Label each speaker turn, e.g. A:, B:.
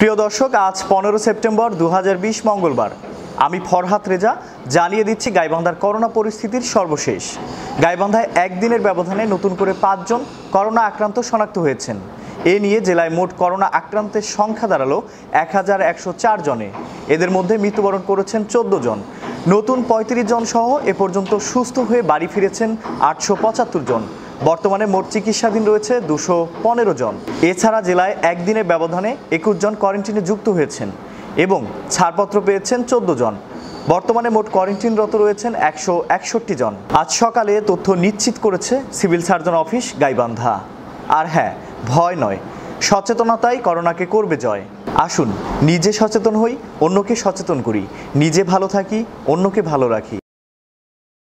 A: প্রিয় দর্শক, আজ 15 সেপ্টেম্বর 2020 মঙ্গলবার। আমি ফরহাদ রেজা জানিয়ে দিচ্ছি গাইবান্ধার করোনা পরিস্থিতির সর্বশেষ। গাইবান্ধায় একদিনের ব্যবধানে নতুন করে 5 জন করোনা আক্রান্ত শনাক্ত হয়েছেন। এ নিয়ে জেলায় মোট করোনা আক্রান্তের সংখ্যা দাঁড়ালো 1104 জনে। এদের মধ্যে মৃত্যুবরণ করেছেন 14 জন। নতুন 35 জন সহ এ পর্যন্ত সুস্থ হয়ে বাড়ি ফিরেছেন 875 জন। বর্তমানে মোট চিকিৎসাধীন রয়েছে 215 জন। এছাড়া জেলায় একদিনের ব্যবধানে 21 জন কোয়ারেন্টিনে যুক্ত হয়েছেন এবং ছাড়পত্র পেয়েছেন 14 জন। বর্তমানে মোট কোয়ারেন্টিনরত রয়েছেন 161 জন। আজ সকালে তথ্য নিশ্চিত করেছে সিভিল সার্জন অফিস গাইবান্ধা। আর হ্যাঁ, ভয় নয়, সচেতনতাই করোনাকে করবে জয়। আসুন নিজে সচেতন হই, অন্যকে সচেতন করি। নিজে ভালো থাকি, অন্যকে ভালো রাখি।